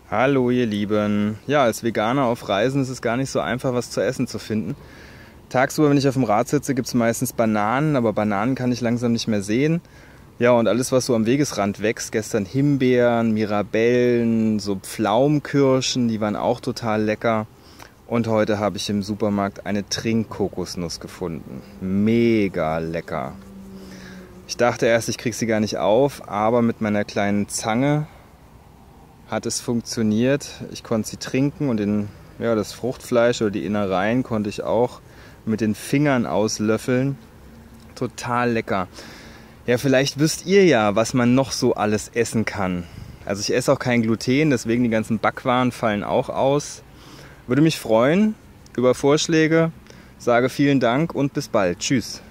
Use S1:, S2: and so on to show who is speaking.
S1: Hallo ihr Lieben. Ja, als Veganer auf Reisen ist es gar nicht so einfach, was zu essen zu finden. Tagsüber, wenn ich auf dem Rad sitze, gibt es meistens Bananen, aber Bananen kann ich langsam nicht mehr sehen. Ja, und alles, was so am Wegesrand wächst, gestern Himbeeren, Mirabellen, so Pflaumenkirschen, die waren auch total lecker. Und heute habe ich im Supermarkt eine Trinkkokosnuss gefunden. Mega lecker. Ich dachte erst, ich kriege sie gar nicht auf, aber mit meiner kleinen Zange hat es funktioniert. Ich konnte sie trinken und das Fruchtfleisch oder die Innereien konnte ich auch mit den Fingern auslöffeln. Total lecker. Ja, vielleicht wisst ihr ja, was man noch so alles essen kann. Also ich esse auch kein Gluten, deswegen die ganzen Backwaren fallen auch aus. Würde mich freuen über Vorschläge. Sage vielen Dank und bis bald. Tschüss.